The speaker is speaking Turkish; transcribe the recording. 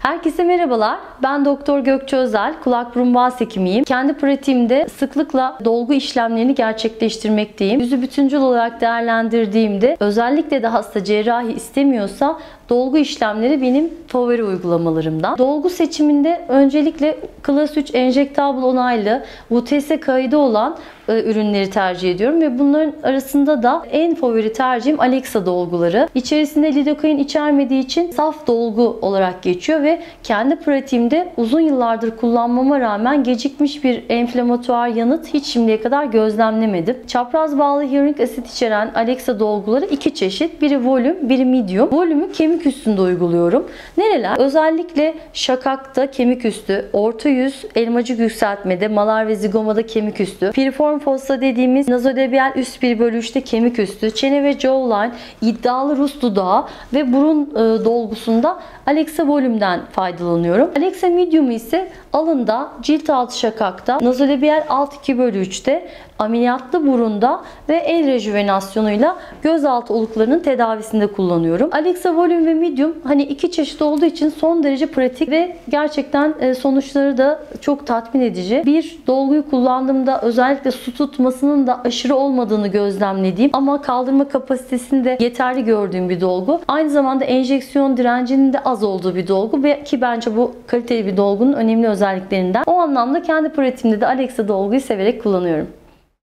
Herkese merhabalar. Ben Doktor Gökçe Özel, kulak burun boğaz hekimiyim. Kendi pratiğimde sıklıkla dolgu işlemlerini gerçekleştirmekteyim. Yüzü bütüncül olarak değerlendirdiğimde özellikle de hasta cerrahi istemiyorsa dolgu işlemleri benim favori uygulamalarımdan. Dolgu seçiminde öncelikle Klas 3 enjektable onaylı, UTS kaydı olan ürünleri tercih ediyorum ve bunların arasında da en favori tercihim Alexa dolguları. İçerisinde lidokain içermediği için saf dolgu olarak geçiyor ve kendi pratiğimde uzun yıllardır kullanmama rağmen gecikmiş bir enflamatuar yanıt hiç şimdiye kadar gözlemlemedim. Çapraz bağlı hyaluronik asit içeren Alexa dolguları iki çeşit. Biri volüm, biri medium. Volümü kemik üstünde uyguluyorum. Nereler? Özellikle şakakta kemik üstü, orta yüz, elmacık yükseltmede, malar ve zigomada kemik üstü, piriform fossa dediğimiz nazolabial üst 1/3'te kemik üstü, çene ve jawline, iddialı Rus dudağı ve burun dolgusunda Alexa volümden faydalanıyorum. Alexa medium'u ise alında, cilt altı şakakta, nazolabial alt 2/3'te, ameliyatlı burunda ve el rejuvenasyonuyla gözaltı oluklarının tedavisinde kullanıyorum. Alexa volüm ve medium hani iki çeşit olduğu için son derece pratik ve gerçekten sonuçları da çok tatmin edici. Bir dolguyu kullandığımda özellikle su tutmasının da aşırı olmadığını gözlemlediğim ama kaldırma kapasitesini de yeterli gördüğüm bir dolgu. Aynı zamanda enjeksiyon direncinin de az olduğu bir dolgu ve ki bence bu kaliteli bir dolgunun önemli özelliklerinden. O anlamda kendi pratiğimde de Alexa dolguyu severek kullanıyorum.